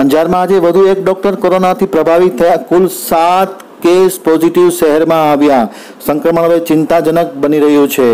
અંજારમાં આજે વધુ એક ડોક્ટર કોરોનાથી પ્રભાવિત થયા। કુલ 7 કેસ પોઝિટિવ શહેરમાં આવ્યા। સંક્રમણ હવે ચિંતાજનક બની રહ્યું છે।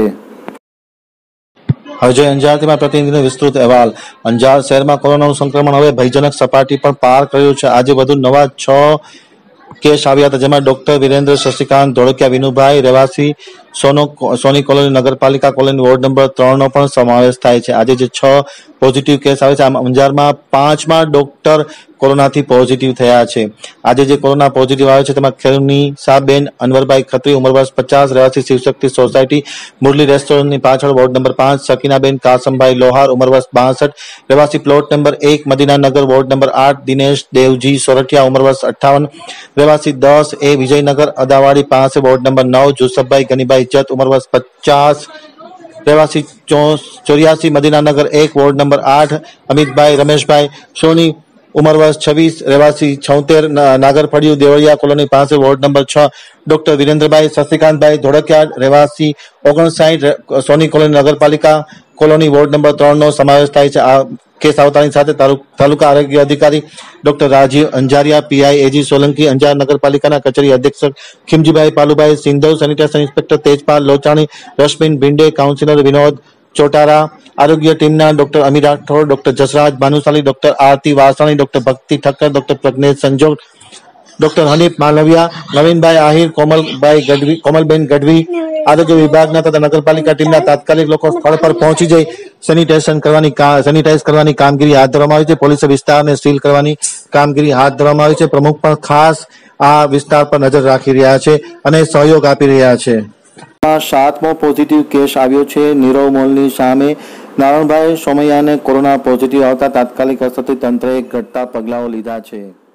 અજય અંજારથી પ્રતિનિધિનો વિસ્તૃત અહેવાલ। અંજાર શહેરમાં કોરોનાનું સંક્રમણ હવે ભયજનક સપાટી પર પાર કર્યું છે। આજે વધુ નવા 6 કેસ આવ્યા હતા, જેમાં ડોક્ટર વિરેન્દ્ર શશિકાંત ધોળકિયા વિનુભાઈ રહેવાસી સોની કોલોની નગરપાલિકા કોલોની વોર્ડ નંબર 3 નો પણ સમાવેશ થાય છે। આજે જે 6 પોઝિટિવ કેસ આવે છે, અંજારમાં 5માં ડોક્ટર કોરોનાથી પોઝિટિવ થયા છે। આજે જે કોરોના પોઝિટિવ આવે છે તેમાં ખેરુનિસાબેન અનવરભાઈ ખત્રી ઉંમર વર્ષ 50 રહેવાસી શિવશક્તિ સોસાયટી મુરલી રેસ્ટોરન્ટની પાછળ વોર્ડ નંબર 5, સકીનાબેન કાસમભાઈ લોહાર ઉંમર વર્ષ 62 રહેવાસી plot number 1 Madinanagar ward number 8, Dinesh Devji Sorathiya ઉંમર વર્ષ 58 રહેવાસી 10A વિજયનગર અદાવાડી પાસે વોર્ડ નંબર 9, જુસફભાઈ ગનીભાઈ જત ઉંમર વર્ષ 50 રહેવાસી 84 મદીનાનગર 1 વોર્ડ નંબર 8, અમિતભાઈ રમેશભાઈ સોની ઉંમર વર્ષ 26 રહેવાસી 76 નાગરફળિયું દેવળિયા કોલોની પાસે ward number 6, doctor Virendrabhai Shashikantbhai Dholakia રહેવાસી 59 સોની કોલોની નગરપાલિકા કોલોની વોર્ડ નંબર 3 નો સમાવેશ થાય છે। આ કેસ આવતાની સાથે તાલુકા આરોગ્ય અધિકારી doctor Rajiv Anjaria, PI A G Solanki, Anjar નગરપાલિકાના કચેરી અધ્યક્ષ Khimjibhai Palubhai Sindhav, sanitation inspector Tejpal Lochani, Rashmin Bhinde, councillor Vinod Chotara, આરોગ્ય ટીમના doctor Ami Rathod, doctor Jasraj Bhanushali, doctor Aarti Vasani, doctor Bhakti Thakkar, doctor Pragnesh Sanjog, doctor Hanif Malviya, Navinbhai Ahir, Komalben Gadhvi આરોગ્ય વિભાગના તથા નગરપાલિકા ટીમના તાત્કાલિક લોકો સ્થળ પર પહોંચી જઈ સેનિટાઈઝ કરવાની કામગીરી હાથ ધરવામાં આવી છે। પોલીસે વિસ્તારને સીલ કરવાની કામગીરી હાથ ધરવામાં આવી છે। પ્રમુખ પણ ખાસ આ વિસ્તાર પર નજર રાખી રહ્યા છે અને સહયોગ આપી રહ્યા છે। 7મો પોઝિટિવ કેસ આવ્યો છે નીરવ મોલની સામે। નારણભાઈ સોમૈયાને કોરોના પોઝિટિવ આવતા તાત્કાલિક અસરથી તંત્રએ ઘટતા પગલાઓ લીધા છે।